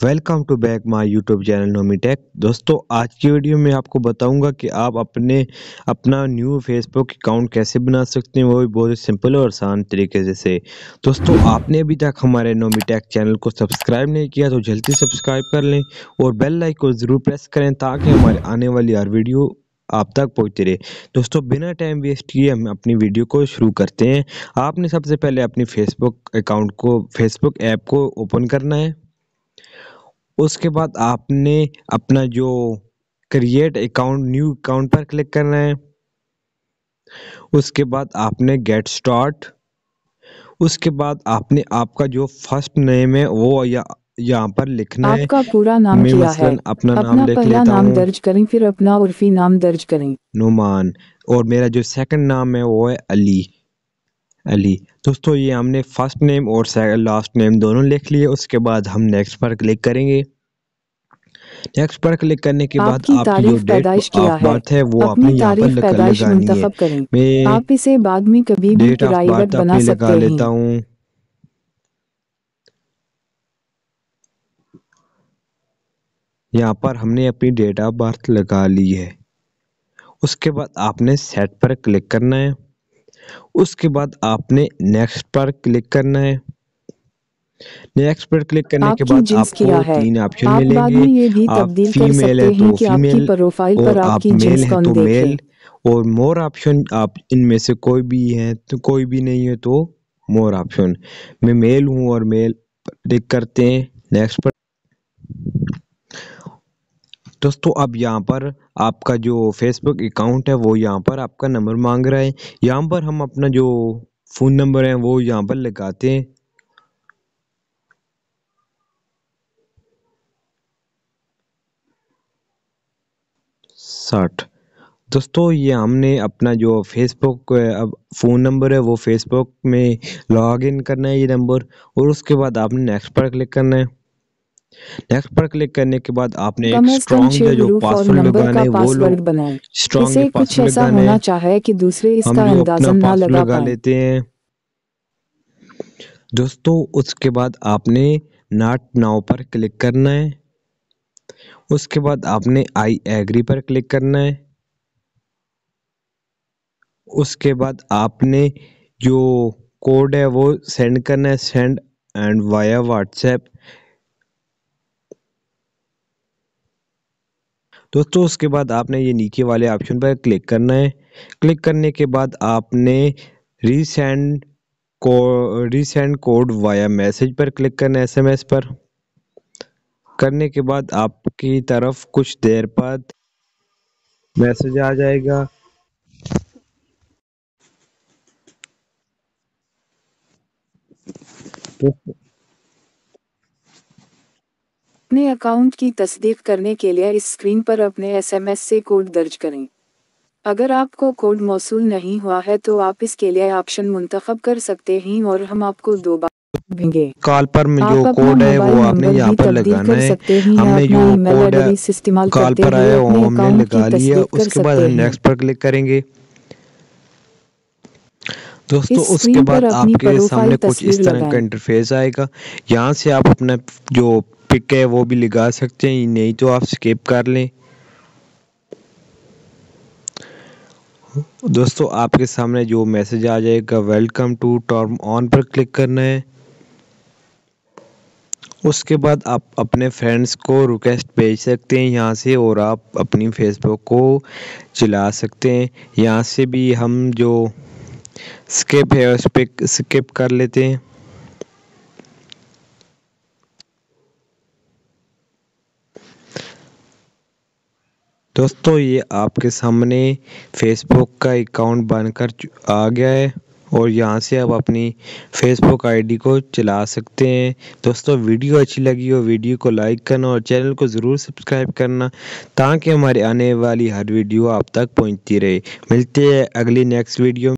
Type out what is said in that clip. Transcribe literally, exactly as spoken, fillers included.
Welcome to back my YouTube channel Nomi tech. दोस्तों, आज की वीडियो में आपको बताऊंगा कि आप अपने अपना न्यू फेसबुक अकाउंट कैसे बना सकते हैं, वो भी बहुत ही सिंपल और आसान तरीके से। दोस्तों, आपने अभी तक हमारे नोमी टेक चैनल को सब्सक्राइब नहीं किया तो जल्दी सब्सक्राइब कर लें और बेल आइकन को ज़रूर प्रेस करें ताकि हमारे आने वाली हर वीडियो आप तक पहुंचती रहे। दोस्तों, बिना टाइम वेस्ट किए हम अपनी वीडियो को शुरू करते हैं। आपने सबसे पहले अपनी फेसबुक अकाउंट को फेसबुक ऐप को ओपन करना है। उसके बाद आपने अपना जो क्रिएट अकाउंट न्यू अकाउंट पर क्लिक करना है। उसके बाद आपने गेट स्टार्ट। उसके बाद आपने आपका जो फर्स्ट नेम है वो या यहाँ पर लिखना है। आपका पूरा नाम मैं क्या है? मसलन अपना नाम अपना लिख पहला लेता नाम हूँ दर्ज करें, फिर अपना उर्फी नाम दर्ज करें। नुमान, और मेरा जो सेकंड नाम है वो है अली अली। दोस्तों, ये हमने फर्स्ट नेम और लास्ट नेम दोनों लिख लिए। उसके बाद हम नेक्स्ट पर क्लिक करेंगे। नेक्स्ट पर क्लिक करने के बाद आपकी आपकी जो तारीख डेट पैदाइश क्या ऑफ है? बर्थ है वो अपनी आपने यहाँ पर तारीख लगा पैदाइश लगानी है। मुंतखब करें। मैं आप इसे बाद में कभी भी डेट ऑफ प्राइवेट बर्थ बना अपनी लगा सकते लेता हैं। हूँ। यहाँ पर हमने अपनी डेट ऑफ बर्थ लगा ली है। उसके बाद आपने सेट पर क्लिक करना है। उसके बाद आपने नेक्स्ट पर क्लिक करना है। नेक्स्ट पर क्लिक करने के आपकी बाद जिन्स क्या आपको है? तीन ऑप्शन आप बाद मिलेंगे। में ये भी आप तब्दील कर फीमेल सकते है हैं तो कि आपकी फीमेल, प्रोफाइल और पर आप आपकी मेल जिन्स है कौन तो देखे। मेल, और मोर ऑप्शन आप इनमें से कोई भी है तो कोई भी नहीं है तो मोर ऑप्शन। मैं मेल हूँ और मेल पर क्लिक करते हैं। नेक्स्ट पर। दोस्तों, अब यहाँ पर आपका जो फेसबुक अकाउंट है वो यहाँ पर आपका नंबर मांग रहा है। यहाँ पर हम अपना जो फ़ोन नंबर है वो यहाँ पर लगाते हैं। साठ। दोस्तों, ये हमने अपना जो फेसबुक अब फ़ोन नंबर है वो फेसबुक में लॉग इन करना है, ये नंबर। और उसके बाद आपने नेक्स्ट पर क्लिक करना है। नेक्स्ट पर क्लिक करने के बाद आपने कम एक अज कम स्ट्रॉन्ग छह जो हरूफ और पासवर्ड नंबर लगाना का है वो लो पासवर्ड बनाएं। स्ट्रॉन्ग इसे कुछ पासवर्ड ऐसा लगाना होना है। चाहिए कि दूसरे हम इसका जो अपना अंदाज़न ना पासवर्ड लगा लगा पाएं। लेते हैं। दोस्तों, उसके बाद आपने नॉट नाउ पर क्लिक करना है। उसके बाद आपने आई एग्री पर क्लिक करना है। उसके बाद आपने जो कोड है वो सेंड करना है, सेंड एंड वाया व्हाट्सएप। दोस्तों, उसके बाद आपने ये नीचे वाले ऑप्शन पर क्लिक करना है। क्लिक करने के बाद आपने रीसेंड को रीसेंड कोड वाया मैसेज पर क्लिक करना है, एसएमएस पर। करने के बाद आपकी तरफ कुछ देर बाद मैसेज आ जाएगा। तो अपने अकाउंट की तस्दीक करने के लिए इस स्क्रीन पर अपने एसएमएस से कोड दर्ज करें। अगर आपको कोड मौसूल नहीं हुआ है तो आप इसके लिए ऑप्शन मुंतखब कर सकते हैं और हम आपको दोबारा देंगे। कॉल पर में जो आप अपना कोड है मोबाइल वो आपने नंबर यहाँ भी पर तब्दील लगाना कर है। सकते हैं या हमने अपना जो ईमेल कोड एड्रेस इस्तेमाल कॉल करते पर हुए आया वो अपने हमने अकाउंट की लगा लिया। तस्दीक कर उसके बाद सकते हम हैं। नेक्स्ट पर क्लिक करेंगे। दोस्तों, इस उसके स्क्रीन पर बाद अपनी आपके प्रोफाइल सामने कुछ इस तस्वीर तरह का लगाएं। इंटरफेस आएगा। यहाँ से आप अपना जो पिक है वो भी लगा सकते हैं, नहीं तो आप स्किप कर लें। दोस्तों, आपके सामने जो मैसेज आ जाएगा वेलकम टू टर्म ऑन पर क्लिक करना है। उसके बाद आप अपने फ्रेंड्स को रिक्वेस्ट भेज सकते हैं यहाँ से, और आप अपनी फेसबुक को चला सकते हैं। यहाँ से भी हम जो स्किप है उस पर स्किप कर लेते हैं। दोस्तों, ये आपके सामने फेसबुक का अकाउंट बनकर आ गया है और यहाँ से आप अपनी फेसबुक आईडी को चला सकते हैं। दोस्तों, वीडियो अच्छी लगी हो वीडियो को लाइक करना और चैनल को ज़रूर सब्सक्राइब करना ताकि हमारे आने वाली हर वीडियो आप तक पहुँचती रहे। मिलते हैं अगली नेक्स्ट वीडियो।